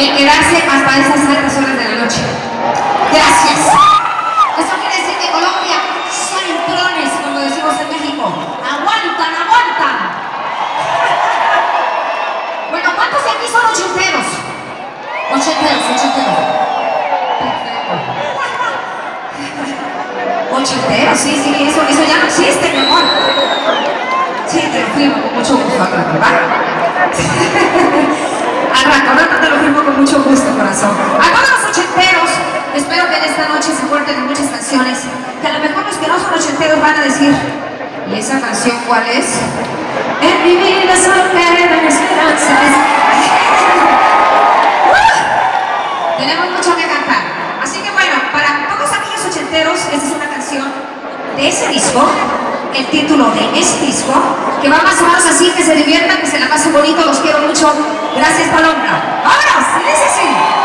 el quedarse hasta esas altas horas de la noche. Gracias. Eso quiere decir que Colombia son entrones, como decimos en México. Aguantan, aguantan. Bueno, ¿cuántos de aquí son ochenteros? Ochenteros. Ochenteros, sí, eso ya no existe, mi amor. Sí, te lo firmo con mucho gusto al rato, ¿verdad? Al rato te lo firmo con mucho gusto, corazón. A todos los ochenteros, espero que en esta noche se acuerden de muchas canciones que a lo mejor los que no son ochenteros van a decir, ¿y esa canción cuál es? En mi vida solo quedan esperanzas. Tenemos mucho que cantar. Así que bueno, para todos aquellos ochenteros, esta es una canción de ese disco, el título de ese disco, que va más o menos así, que se diviertan, que se la pasen bonito, los quiero mucho. Gracias, Paloma. ¡Vámonos! ¡Dice así!